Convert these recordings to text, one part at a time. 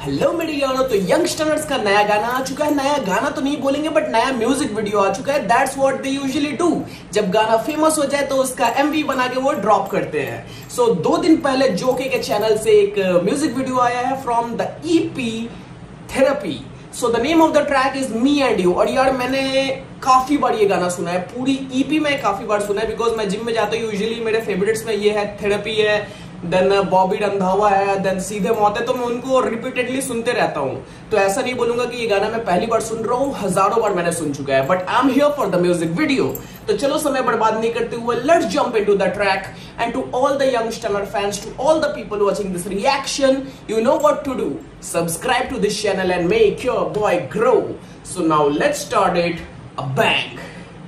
Hello मेरे यारो, तो यंगस्टर्स का नया गाना आ चुका है। नया गाना तो नहीं बोलेंगे बट नया म्यूजिक वीडियो आ चुका है। That's what they usually do. जब गाना फेमस हो जाए तो उसका एमवी बना के वो ड्रॉप करते हैं। सो 2 दिन पहले जोके के चैनल से एक म्यूजिक वीडियो आया है from the EP therapy. So the name of the track is me and you. और यार मैंने काफी बार ये गाना सुना है, पूरी ईपी में काफी बार सुना है बिकॉज मैं जिम में जाता हूँ। यूजुअली मेरे फेवरेट्स में ये है, थेरेपी है, देन बॉबी रंधावा है, देन सीधे मौत है। तो मैं उनको रिपीटेडली सुनते रहता हूँ। तो ऐसा नहीं बोलूंगा कि ये गाना मैं पहली बार सुन रहा हूँ, हजारों बार मैंने सुन चुका है। But I am here for the music video. तो चलो समय बर्बाद नहीं करते हुए let's jump into the track. And to all the youngster fans, to all the people watching this reaction, you know what to do. Subscribe to this channel and make your boy grow. So now let's start it a bang.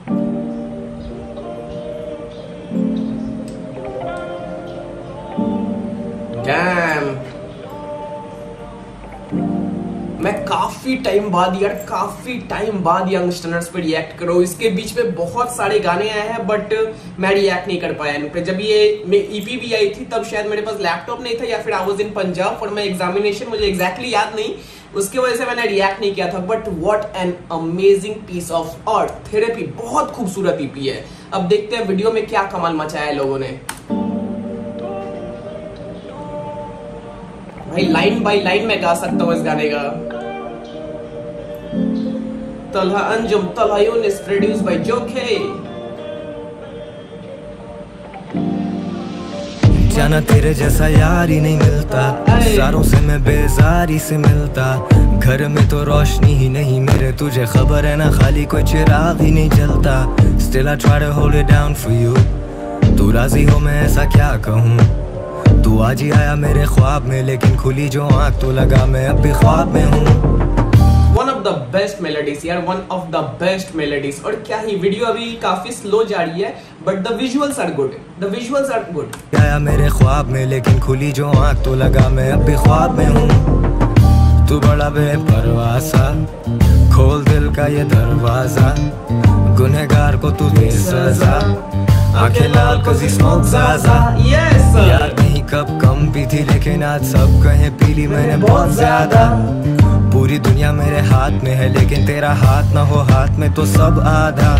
Damn. मैं काफी time बाद youngsters पे react कर रहा हूँ। इसके बीच में बहुत सारे गाने आए हैं बट मैं रिएक्ट नहीं कर पाया इन पे। जब ये ईपी भी आई थी तब शायद मेरे पास लैपटॉप नहीं था या फिर आई वाज इन पंजाब और मैं एग्जामिनेशन, मुझे एग्जैक्टली याद नहीं, उसकी वजह से मैंने रिएक्ट नहीं किया था। But what an amazing piece of art. Therapy बहुत खूबसूरत ईपी है। अब देखते हैं वीडियो में क्या कमाल मचाया है लोगों ने। भाई लाइन बाय लाइन मैं गा सकता हूँ इस गाने का। तलहा अंजुम तलहायून इज प्रोड्यूस्ड बाय जोके। जाना तेरे जैसा यार ही नहीं मिलता, सारों से मैं बेजारी से मिलता। घर में तो रोशनी ही नहीं मेरे, तुझे खबर है ना खाली कोई चिराग ही नहीं जलता। Still I try to hold it down for you। तू राजी हो मैं ऐसा क्या कहूँ, तू आज ही आया मेरे ख्वाब में, लेकिन खुली जो आँख तो लगा मैं अब भी ख्वाब में हूँ। One of the best melodies यार, one of the best melodies. और क्या ही वीडियो अभी काफी स्लो जा रही है but the visuals are good, the visuals are good. आया मेरे ख्वाब में लेकिन खुली जो आँख तो लगा मैं अब भी ख्वाब में हूँ। तू बड़ा बेपरवाह सा, खोल दिल का ये दरवाजा, गुनहगार को तू दे सजा, आंखें लाल कजी स्मोक ज़ाज़ा। यस यार नहीं कब कम भी थी लेकिन आज सब कहे पी ली मैंने बहुत ज्यादा। पूरी दुनिया मेरे हाथ में है लेकिन तेरा हाथ ना हो हाथ में तो सब आधा।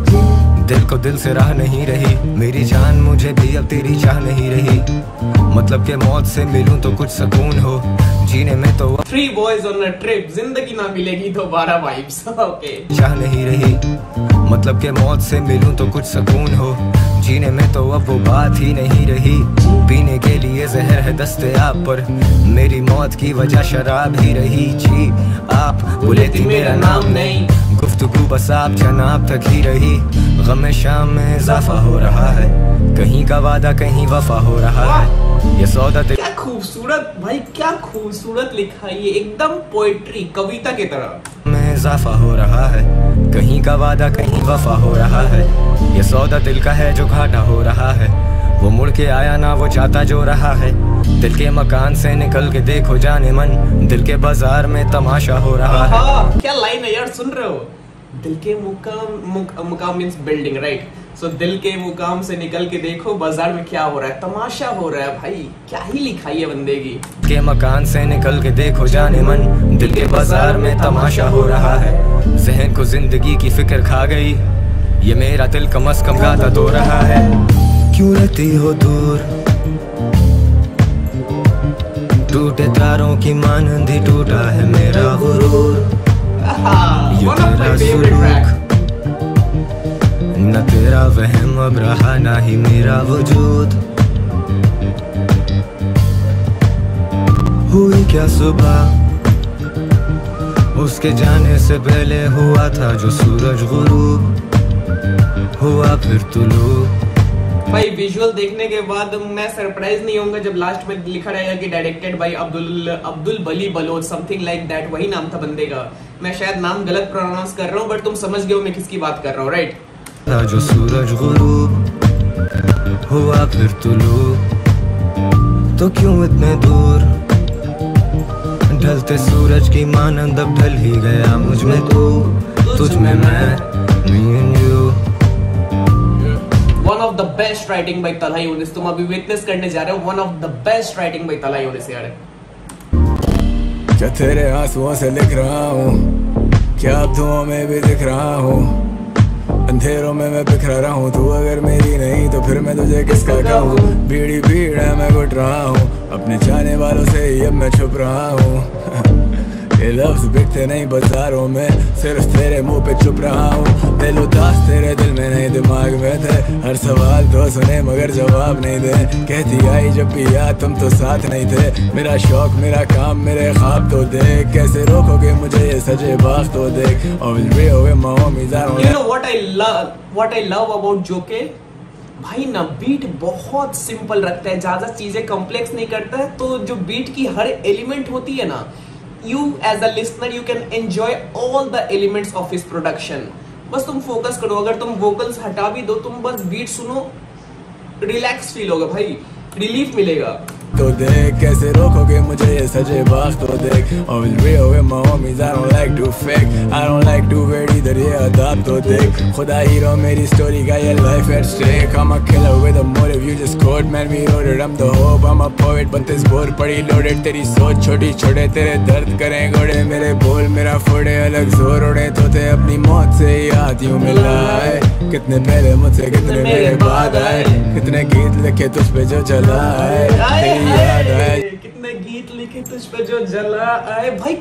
दिल को दिल से राह नहीं रही, मेरी जान मुझे भी अब तेरी चाह नहीं रही। मतलब के मौत से मिलूं तो कुछ सुकून हो, जीने में तो 3 boys on a trip, जिंदगी ना मिलेगी दोबारा वाइब्स। ओके चाह नहीं रही, मतलब के मौत से मिलूं तो कुछ सुकून हो, जीने में तो अब वो बात ही नहीं रही। पीने के लिए जहर है दस्तयाब पर मेरी मौत की वजह शराब ही रही। जी आप बोले थी मेरा नाम नहीं, गुफ्तगू बस आप जनाब तक ही रही। गम शाम में इजाफा हो रहा है, कहीं का वादा कहीं वफा हो रहा है। ये सौदा क्या खूबसूरत भाई, क्या खूबसूरत लिखा है ये, एकदम पोएट्री, कविता की तरह। में इजाफा हो रहा है, कहीं का वादा कहीं वफा हो रहा है। ये सौदा दिल का है जो घाटा हो रहा है, वो मुड़ के आया ना वो जाता जो रहा है। दिल के मकान से निकल के देखो जाने मन, दिल के बाजार में तमाशा हो रहा है। क्या लाइन है यार, सुन रहे हो? दिल के मुकाम मींस बिल्डिंग, राइट? सो दिल के मुकाम से निकल के देखो बाजार में क्या हो रहा है, तमाशा हो रहा है। भाई क्या ही लिखाई है बंदे की। के मकान से निकल के देखो जाने मन, दिल के बाजार में तमाशा हो रहा है। जहन को जिंदगी की फिक्र खा गई, ये मेरा दिल कम अज कम गाता तो रहा है। क्यों रहती हो दूर, टूटे तारों की मानंदी टूटा है मेरा गुरूर। ये तेरा सुलूक न तेरा वहम अब रहा ना ही मेरा वजूद। हुई क्या सुबह उसके जाने से पहले हुआ था जो सूरज गुरूब, हुआ फिर तुलू। भाई विजुअल देखने के बाद मैं सरप्राइज नहीं होऊंगा जब लास्ट में लिखा रहेगा कि directed by Abdul Bali Baloch, something like that, वही नाम था बंदे का। मैं शायद नाम गलत प्रोनाउंस कर रहा हूँ बट तुम समझ गए हो मैं किसकी बात कर रहा हूँ, राइट? जो सूरज गुरूब हुआ फिर तुलू, तो क्यों इतने दूर, ढलते सूरज की मानंद अब ढल ही गया मुझ में तू, तुझ में मैं, me and you। One of the best writing by Talha Yunus, तुम अभी विटनेस करने जा रहे हो one of the best writing by Talha Yunus यार। क्या तेरे आंसुओं से लिख रहा हूँ, क्या अब धुओं में भी दिख रहा हूँ, अंधेरों में मैं बिखरा रहा हूँ। तू अगर मेरी नहीं तो फिर मैं तुझे किसका कहूँ। बीड़ी भीड़ है मैं घुट रहा हूँ, अपने चाहने वालों से ही अब मैं छुप रहा हूँ। ये लफ्ज़ बिकते नहीं बाजारों में, सिर्फ तेरे मुंह पे चुप रहा हूँ। दिल उदास तेरे दिल में नहीं दिमाग में थे, हर सवाल तो सुने मगर जवाब नहीं दे। कहती आई जब भी याद तुम तो साथ नहीं थे, मेरा शौक मेरा काम मेरे ख्वाब तो देख, कैसे रोकोगे मुझे ये सजे बाग तो देख। You know what I love about जोके, भाई ना बीट बहुत सिंपल रखता है, ज्यादा चीजें कॉम्प्लेक्स नहीं करता है। तो जो बीट की हर एलिमेंट होती है ना, you as a listener you can enjoy all the elements of his production। बस तुम फोकस करो, अगर तुम वोकल्स हटा भी दो, तुम बस बीट सुनो, रिलैक्स फील होगा भाई, रिलीफ मिलेगा। तो देख कैसे रोकोगे मुझे ये सजे बाग तो देख। Always real with my homies, I don't like to fake, I don't like to wear इधर ये अदाब तो देख। खुदा हीरो मेरी स्टोरी का ये life at stake, I'm a killer with a motive, you just quote man we wrote it, I'm the hope, I'm a poet but this बोर पड़ी loaded। तेरी सोच छोटी छोटे तेरे दर्द करें घोड़े, मेरे बोल मेरा फोड़े अलग जोर उड़े। तोते अपनी मौत से याद यूं मिलाए, कितने पहले मुझसे कितने मेरे बाद आए, कितने गीत लिखे तुझ पे जो चला है, कितने गीत लिखे तुझ पे जो जला आए। भाई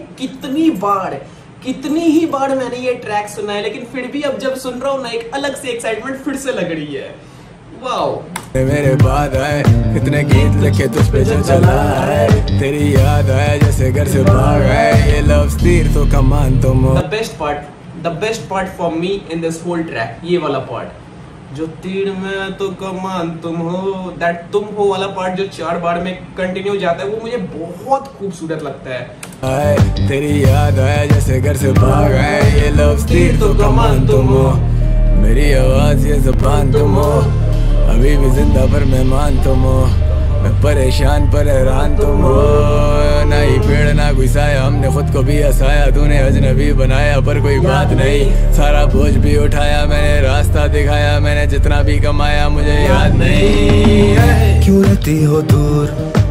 कितनी ही बार मैंने ये ट्रैक सुना है, लेकिन फिर भी अब जब सुन रहा हूँ ना, एक अलग से एक्साइटमेंट फिर से लग रही है। वाओ मेरे बाद आए, कितने गीत लिखे तुझ पे जो चला है, तेरी याद आए जैसे घर से भाग आए। ये लव तीर तो कमान तुम हो। The best part for me in this whole track, ये वाला पार्ट जो तीर में तो कमान तुम हो, दैट तुम हो वाला पार्ट जो 4 बार में कंटिन्यू जाता है, वो मुझे बहुत खूबसूरत लगता है। आए तेरी याद आया जैसे घर से भाग आए, ये लव तीर तो कमान तुम हो, मेरी आवाज ये ज़बान तुम हो, अभी भी जिंदा पर मेहमान तुम हो, मैं परेशान पर हैरान तुम हो। ना ही पेड़ ना कोई साया, हमने खुद को भी हंसाया, तूने अजनबी बनाया पर कोई बात नहीं। सारा बोझ भी उठाया मैंने, रास्ता दिखाया मैंने, जितना भी कमाया मुझे याद नहीं। क्यों रहती हो दूर,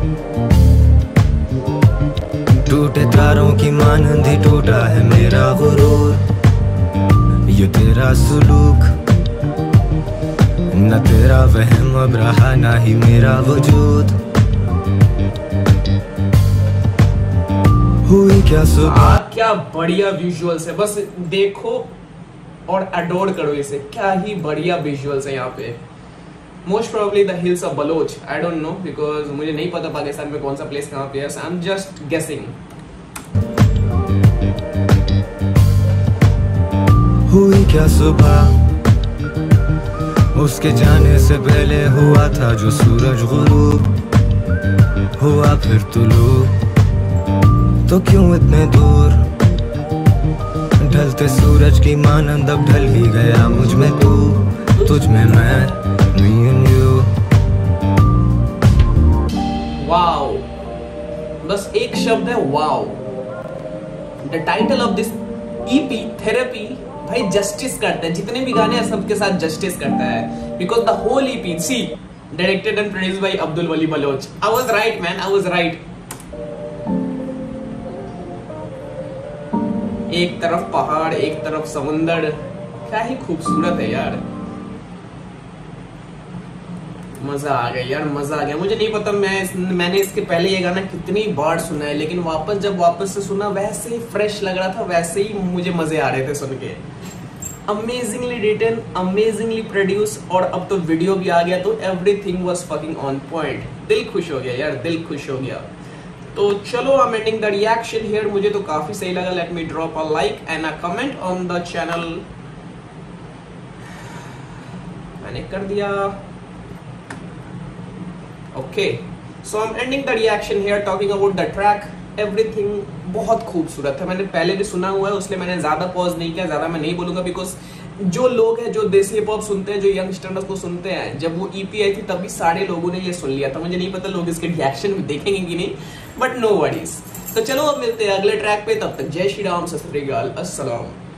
टूटे तारों की मानंदी टूटा है मेरा गुरूर, ये तेरा सुलूक न तेरा वहम अब रहा ना ही मेरा वजूद। हुई क्या सुबह, क्या बढ़िया विजुअल्स है, बस देखो और अडोर करो इसे, क्या ही बढ़िया विजुअल्स है यहाँ पे। Most probably the hills of Baloch, I don't know because मुझे नहीं पता पाकिस्तान में कौन सा प्लेस कहाँ पे है, आई एम जस्ट गेसिंग। हुई क्या सुबह, उसके जाने से पहले हुआ था जो सूरज गुरूब, हुआ फिर तुलू, तो क्यों इतने दूर, ढलते सूरज की मानंद अब ढल ही गया मुझ में तू, तुझ में मैं, me and you। वाओ, बस एक शब्द है wow. The title of this EP therapy भाई जस्टिस करता है, जितने भी गाने हैं सबके साथ जस्टिस करता है, बिकॉज द होल ईपी सी directed and produced by Abdul Wali Baloch. I was right man, I was right. एक तरफ पहाड़ एक तरफ समुंदर, क्या ही खूबसूरत है यार, मजा आ गया यार, मजा आ गया। मुझे नहीं पता मैंने इसके पहले ये गाना कितनी बार सुना है, लेकिन जब वापस से सुना वैसे ही फ्रेश लग रहा था, वैसे ही मुझे मजे आ रहे थे सुन के। अमेजिंगली रिटन, अमेजिंगली प्रोड्यूस, और अब तो वीडियो भी आ गया, तो everything was fucking on point. दिल खुश हो गया यार, दिल खुश हो गया। तो चलो I am ending the reaction here. मुझे तो काफी सही लगा। Let me drop a like and a comment on the channel. मैंने कर दिया। Okay, so I am ending the reaction here talking about the track. Everything बहुत खूबसूरत है। मैंने पहले भी सुना हुआ है, उसलिए मैंने ज्यादा पॉज नहीं किया, ज्यादा मैं नहीं बोलूंगा, बिकॉज जो लोग हैं जो देसी हिप हॉप सुनते हैं, जो यंगस्टर्स को सुनते हैं, जब वो ईपी आई थी तभी सारे लोगों ने ये सुन लिया था। मुझे नहीं पता लोग इसके रिएक्शन भी देखेंगे कि नहीं, बट नो वरीज। तो चलो अब मिलते हैं अगले ट्रैक पे, तब तक जय श्री राम, सत श्री अकाल, अस्सलाम।